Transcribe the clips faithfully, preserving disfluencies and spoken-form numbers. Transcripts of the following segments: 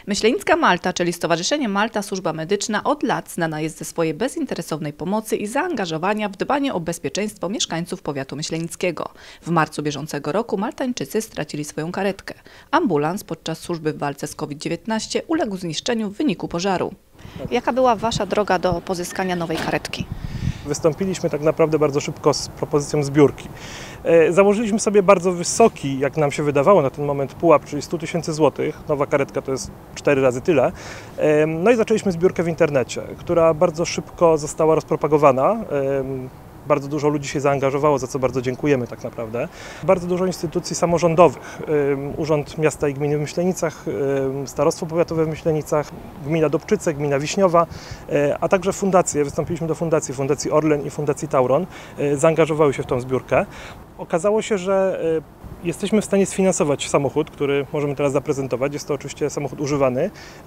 Myślenicka Malta, czyli Stowarzyszenie Malta Służba Medyczna, od lat znana jest ze swojej bezinteresownej pomocy i zaangażowania w dbanie o bezpieczeństwo mieszkańców powiatu myślenickiego. W marcu bieżącego roku maltańczycy stracili swoją karetkę. Ambulans podczas służby w walce z COVID dziewiętnaście uległ zniszczeniu w wyniku pożaru. Jaka była Wasza droga do pozyskania nowej karetki? Wystąpiliśmy tak naprawdę bardzo szybko z propozycją zbiórki. Założyliśmy sobie bardzo wysoki, jak nam się wydawało na ten moment, pułap, czyli sto tysięcy złotych. Nowa karetka to jest cztery razy tyle. No i zaczęliśmy zbiórkę w internecie, która bardzo szybko została rozpropagowana. Bardzo dużo ludzi się zaangażowało, za co bardzo dziękujemy tak naprawdę. Bardzo dużo instytucji samorządowych, Urząd Miasta i Gminy w Myślenicach, Starostwo Powiatowe w Myślenicach, Gmina Dobczyce, Gmina Wiśniowa, a także fundacje. Wystąpiliśmy do fundacji, Fundacji Orlen i Fundacji Tauron, zaangażowały się w tą zbiórkę. Okazało się, że jesteśmy w stanie sfinansować samochód, który możemy teraz zaprezentować. Jest to oczywiście samochód używany,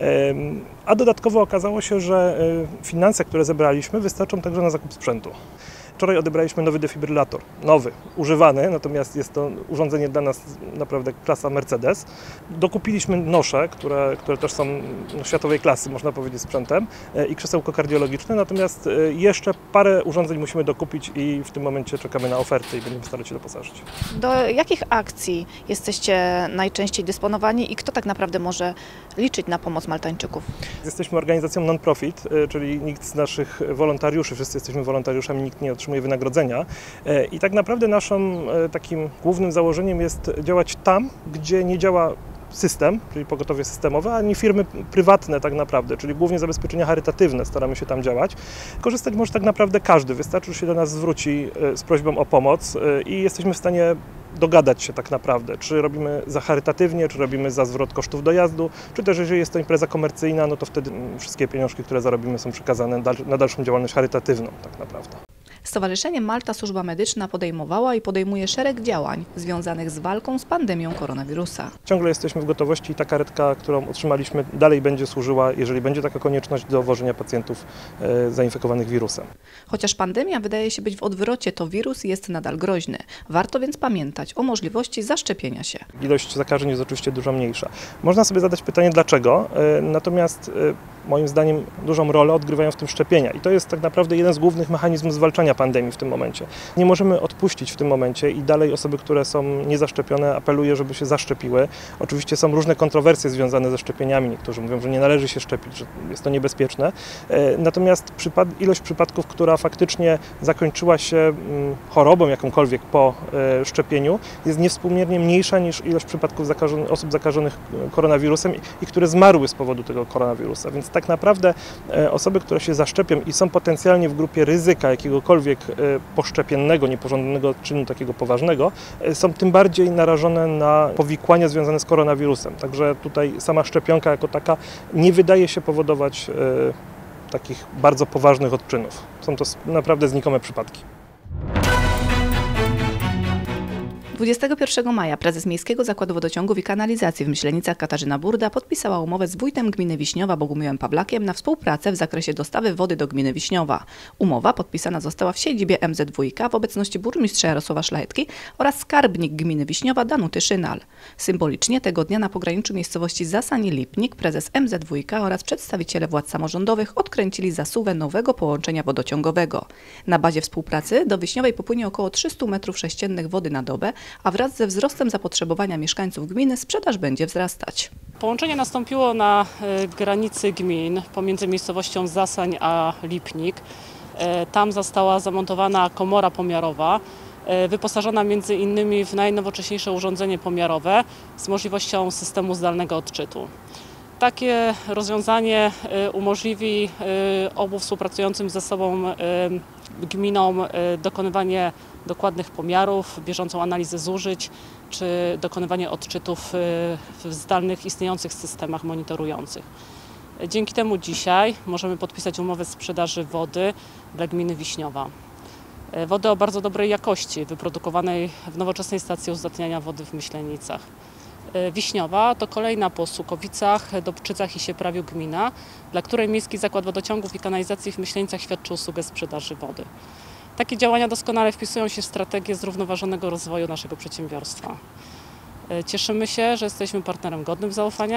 a dodatkowo okazało się, że finanse, które zebraliśmy, wystarczą także na zakup sprzętu. Wczoraj odebraliśmy nowy defibrylator, nowy, używany, natomiast jest to urządzenie dla nas naprawdę klasa Mercedes. Dokupiliśmy nosze, które, które też są światowej klasy, można powiedzieć, sprzętem i krzesełko kardiologiczne, natomiast jeszcze parę urządzeń musimy dokupić i w tym momencie czekamy na oferty i będziemy starać się doposażyć. Do jakich akcji jesteście najczęściej dysponowani i kto tak naprawdę może liczyć na pomoc Maltańczyków? Jesteśmy organizacją non-profit, czyli nikt z naszych wolontariuszy, wszyscy jesteśmy wolontariuszami, nikt nie otrzymuje wynagrodzenia i tak naprawdę naszym takim głównym założeniem jest działać tam, gdzie nie działa system, czyli pogotowie systemowe, ani firmy prywatne tak naprawdę, czyli głównie zabezpieczenia charytatywne, staramy się tam działać. Korzystać może tak naprawdę każdy, wystarczy, że się do nas zwróci z prośbą o pomoc i jesteśmy w stanie dogadać się tak naprawdę, czy robimy za charytatywnie, czy robimy za zwrot kosztów dojazdu, czy też jeżeli jest to impreza komercyjna, no to wtedy wszystkie pieniążki, które zarobimy, są przekazane na dalszą działalność charytatywną tak naprawdę. Stowarzyszenie Malta Służba Medyczna podejmowała i podejmuje szereg działań związanych z walką z pandemią koronawirusa. Ciągle jesteśmy w gotowości i ta karetka, którą otrzymaliśmy, dalej będzie służyła, jeżeli będzie taka konieczność, do wożenia pacjentów e, zainfekowanych wirusem. Chociaż pandemia wydaje się być w odwrocie, to wirus jest nadal groźny. Warto więc pamiętać o możliwości zaszczepienia się. Ilość zakażeń jest oczywiście dużo mniejsza. Można sobie zadać pytanie dlaczego, e, natomiast e, moim zdaniem dużą rolę odgrywają w tym szczepienia i to jest tak naprawdę jeden z głównych mechanizmów zwalczania pandemii w tym momencie. Nie możemy odpuścić w tym momencie i dalej osoby, które są niezaszczepione, apeluję, żeby się zaszczepiły. Oczywiście są różne kontrowersje związane ze szczepieniami. Niektórzy mówią, że nie należy się szczepić, że jest to niebezpieczne. Natomiast przypad ilość przypadków, która faktycznie zakończyła się chorobą jakąkolwiek po szczepieniu, jest niewspółmiernie mniejsza niż ilość przypadków zakażonych, osób zakażonych koronawirusem i które zmarły z powodu tego koronawirusa. Więc tak naprawdę osoby, które się zaszczepią i są potencjalnie w grupie ryzyka jakiegokolwiek poszczepiennego, niepożądanego czynu takiego poważnego, są tym bardziej narażone na powikłania związane z koronawirusem. Także tutaj sama szczepionka jako taka nie wydaje się powodować takich bardzo poważnych odczynów. Są to naprawdę znikome przypadki. dwudziestego pierwszego maja prezes Miejskiego Zakładu Wodociągów i Kanalizacji w Myślenicach Katarzyna Burda podpisała umowę z wójtem gminy Wiśniowa Bogumiłem Pawlakiem na współpracę w zakresie dostawy wody do gminy Wiśniowa. Umowa podpisana została w siedzibie M Z W w obecności burmistrza Jarosława Szlachetki oraz skarbnik gminy Wiśniowa Danuty Szynal. Symbolicznie tego dnia na pograniczu miejscowości Zasań i Lipnik prezes M Z W oraz przedstawiciele władz samorządowych odkręcili zasuwę nowego połączenia wodociągowego. Na bazie współpracy do Wiśniowej popłynie około trzysta metrów sześciennych wody na dobę, a wraz ze wzrostem zapotrzebowania mieszkańców gminy sprzedaż będzie wzrastać. Połączenie nastąpiło na granicy gmin pomiędzy miejscowością Zasań a Lipnik. Tam została zamontowana komora pomiarowa, wyposażona między innymi w najnowocześniejsze urządzenie pomiarowe z możliwością systemu zdalnego odczytu. Takie rozwiązanie umożliwi obu współpracującym ze sobą gminom dokonywanie dokładnych pomiarów, bieżącą analizę zużyć czy dokonywanie odczytów w zdalnych istniejących systemach monitorujących. Dzięki temu dzisiaj możemy podpisać umowę sprzedaży wody dla gminy Wiśniowa. Wody o bardzo dobrej jakości, wyprodukowanej w nowoczesnej stacji uzdatniania wody w Myślenicach. Wiśniowa to kolejna po Słukowicach, Dobczycach i Sieprawiu gmina, dla której Miejski Zakład Wodociągów i Kanalizacji w Myślenicach świadczy usługę sprzedaży wody. Takie działania doskonale wpisują się w strategię zrównoważonego rozwoju naszego przedsiębiorstwa. Cieszymy się, że jesteśmy partnerem godnym zaufania,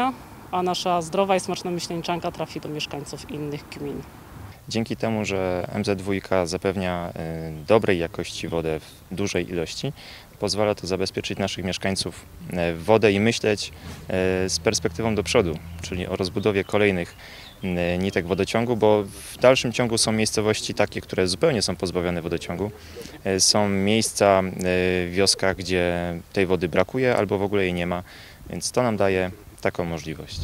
a nasza zdrowa i smaczna myśleńczanka trafi do mieszkańców innych gmin. Dzięki temu, że M Z dwa zapewnia dobrej jakości wodę w dużej ilości, pozwala to zabezpieczyć naszych mieszkańców w wodę i myśleć z perspektywą do przodu, czyli o rozbudowie kolejnych nitek wodociągu, bo w dalszym ciągu są miejscowości takie, które zupełnie są pozbawione wodociągu. Są miejsca w wioskach, gdzie tej wody brakuje albo w ogóle jej nie ma, więc to nam daje taką możliwość.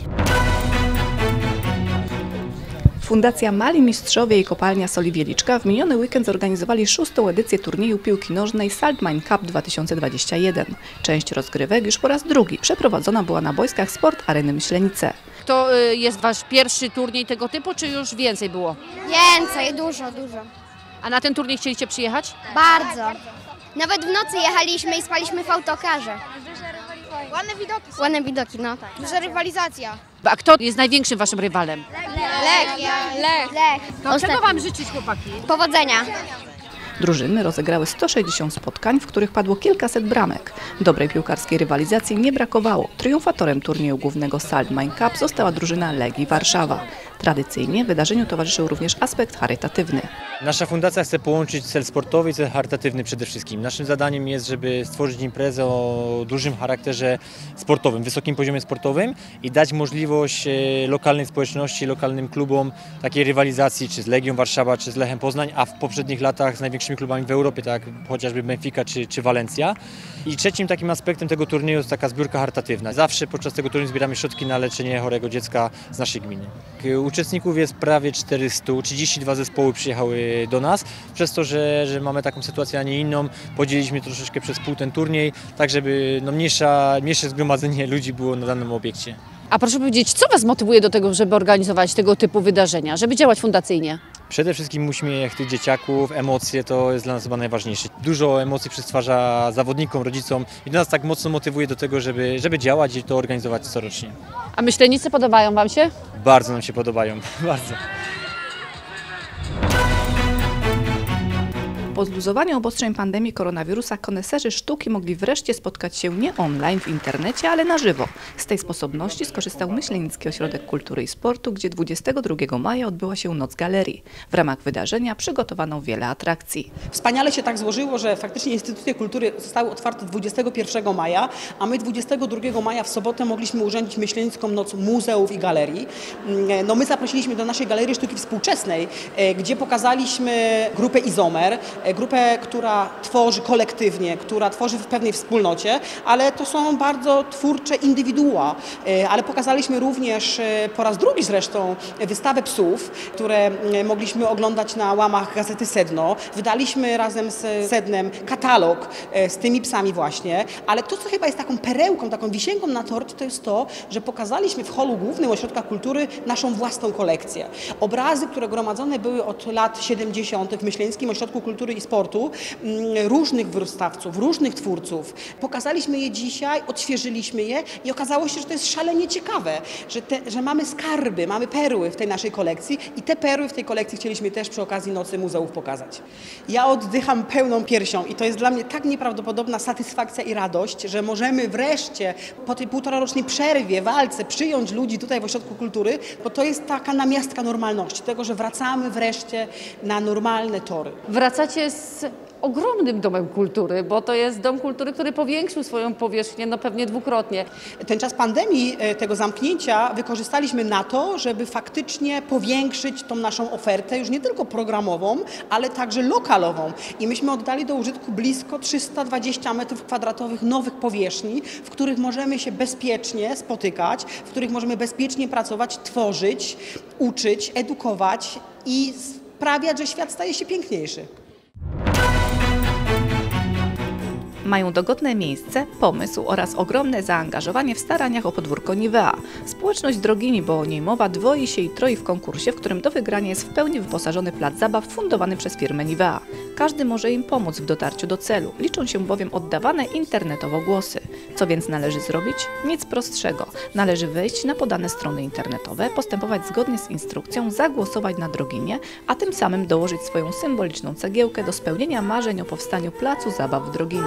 Fundacja Mali Mistrzowie i Kopalnia Soli Wieliczka w miniony weekend zorganizowali szóstą edycję turnieju piłki nożnej Saltmine Cup dwa tysiące dwudziesty pierwszy. Część rozgrywek już po raz drugi przeprowadzona była na boiskach Sport Areny Myślenice. To jest wasz pierwszy turniej tego typu, czy już więcej było? Więcej, dużo, dużo. A na ten turniej chcieliście przyjechać? Bardzo. Nawet w nocy jechaliśmy i spaliśmy w autokarze. Ładne widoki. Ładne widoki, no tak. Duża rywalizacja. A kto jest największym waszym rywalem? Lech. Lech. Lech. To czego wam życzyć, chłopaki? Powodzenia. Drużyny rozegrały sto sześćdziesiąt spotkań, w których padło kilkaset bramek. Dobrej piłkarskiej rywalizacji nie brakowało. Triumfatorem turnieju głównego Saltmine Cup została drużyna Legii Warszawa. Tradycyjnie wydarzeniu towarzyszył również aspekt charytatywny. Nasza fundacja chce połączyć cel sportowy i cel charytatywny przede wszystkim. Naszym zadaniem jest, żeby stworzyć imprezę o dużym charakterze sportowym, wysokim poziomie sportowym i dać możliwość lokalnej społeczności, lokalnym klubom takiej rywalizacji, czy z Legią Warszawa, czy z Lechem Poznań, a w poprzednich latach z największymi klubami w Europie, tak jak chociażby Benfica czy, czy Walencja. I trzecim takim aspektem tego turnieju jest taka zbiórka charytatywna. Zawsze podczas tego turnieju zbieramy środki na leczenie chorego dziecka z naszej gminy. Uczestników jest prawie czterysta, trzydzieści dwa zespoły przyjechały do nas. Przez to, że, że mamy taką sytuację, a nie inną, podzieliliśmy troszeczkę przez pół ten turniej, tak żeby no, mniejsza, mniejsze zgromadzenie ludzi było na danym obiekcie. A proszę powiedzieć, co was motywuje do tego, żeby organizować tego typu wydarzenia, żeby działać fundacyjnie? Przede wszystkim uśmiech tych dzieciaków, emocje to jest dla nas chyba najważniejsze. Dużo emocji przystwarza zawodnikom, rodzicom i to nas tak mocno motywuje do tego, żeby, żeby działać i to organizować corocznie. A Myślenice podobają wam się? Bardzo nam się podobają, bardzo. Po zluzowaniu obostrzeń pandemii koronawirusa koneserzy sztuki mogli wreszcie spotkać się nie online w internecie, ale na żywo. Z tej sposobności skorzystał Myślenicki Ośrodek Kultury i Sportu, gdzie dwudziestego drugiego maja odbyła się Noc Galerii. W ramach wydarzenia przygotowano wiele atrakcji. Wspaniale się tak złożyło, że faktycznie instytucje kultury zostały otwarte dwudziestego pierwszego maja, a my dwudziestego drugiego maja w sobotę mogliśmy urządzić Myślenicką Noc Muzeów i Galerii. No my zaprosiliśmy do naszej Galerii Sztuki Współczesnej, gdzie pokazaliśmy grupę Izomer, grupę, która tworzy kolektywnie, która tworzy w pewnej wspólnocie, ale to są bardzo twórcze indywidua. Ale pokazaliśmy również po raz drugi zresztą wystawę psów, które mogliśmy oglądać na łamach gazety Sedno. Wydaliśmy razem z Sednem katalog z tymi psami właśnie, ale to, co chyba jest taką perełką, taką wisienką na torcie, to jest to, że pokazaliśmy w holu głównym Ośrodka Kultury naszą własną kolekcję. Obrazy, które gromadzone były od lat siedemdziesiątych w Myślenickim Ośrodku Kultury i Sportu, różnych wystawców, różnych twórców. Pokazaliśmy je dzisiaj, odświeżyliśmy je i okazało się, że to jest szalenie ciekawe, że, te, że mamy skarby, mamy perły w tej naszej kolekcji i te perły w tej kolekcji chcieliśmy też przy okazji Nocy Muzeów pokazać. Ja oddycham pełną piersią i to jest dla mnie tak nieprawdopodobna satysfakcja i radość, że możemy wreszcie po tej półtorarocznej przerwie, walce przyjąć ludzi tutaj w Ośrodku Kultury, bo to jest taka namiastka normalności, tego, że wracamy wreszcie na normalne tory. Wracacie z ogromnym domem kultury, bo to jest dom kultury, który powiększył swoją powierzchnię no pewnie dwukrotnie. Ten czas pandemii, tego zamknięcia wykorzystaliśmy na to, żeby faktycznie powiększyć tą naszą ofertę, już nie tylko programową, ale także lokalową. I myśmy oddali do użytku blisko trzysta dwadzieścia metrów kwadratowych nowych powierzchni, w których możemy się bezpiecznie spotykać, w których możemy bezpiecznie pracować, tworzyć, uczyć, edukować i sprawiać, że świat staje się piękniejszy. Mają dogodne miejsce, pomysł oraz ogromne zaangażowanie w staraniach o podwórko Nivea. Społeczność Drogini, bo o niej mowa, dwoi się i troi w konkursie, w którym do wygrania jest w pełni wyposażony plac zabaw fundowany przez firmę Nivea. Każdy może im pomóc w dotarciu do celu. Liczą się bowiem oddawane internetowo głosy. Co więc należy zrobić? Nic prostszego. Należy wejść na podane strony internetowe, postępować zgodnie z instrukcją, zagłosować na Droginie, a tym samym dołożyć swoją symboliczną cegiełkę do spełnienia marzeń o powstaniu placu zabaw w Drogini.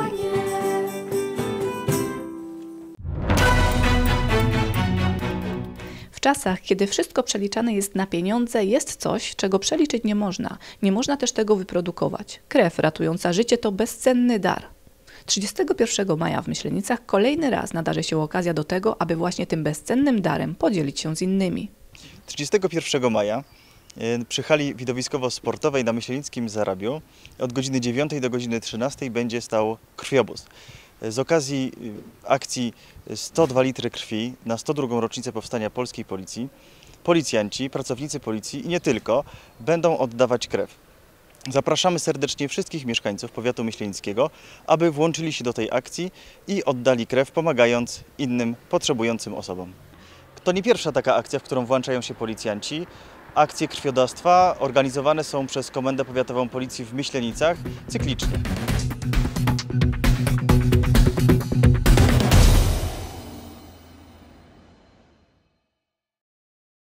czasach, kiedy wszystko przeliczane jest na pieniądze, jest coś, czego przeliczyć nie można. Nie można też tego wyprodukować. Krew ratująca życie to bezcenny dar. trzydziestego pierwszego maja w Myślenicach kolejny raz nadarzy się okazja do tego, aby właśnie tym bezcennym darem podzielić się z innymi. trzydziestego pierwszego maja przy hali widowiskowo-sportowej na Myślenickim Zarabiu od godziny dziewiątej do godziny trzynastej będzie stał krwiobóz. Z okazji akcji sto dwa litry krwi na sto drugą rocznicę powstania polskiej policji, policjanci, pracownicy policji i nie tylko będą oddawać krew. Zapraszamy serdecznie wszystkich mieszkańców powiatu myślenickiego, aby włączyli się do tej akcji i oddali krew, pomagając innym potrzebującym osobom. To nie pierwsza taka akcja, w którą włączają się policjanci. Akcje krwiodawstwa organizowane są przez Komendę Powiatową Policji w Myślenicach cyklicznie.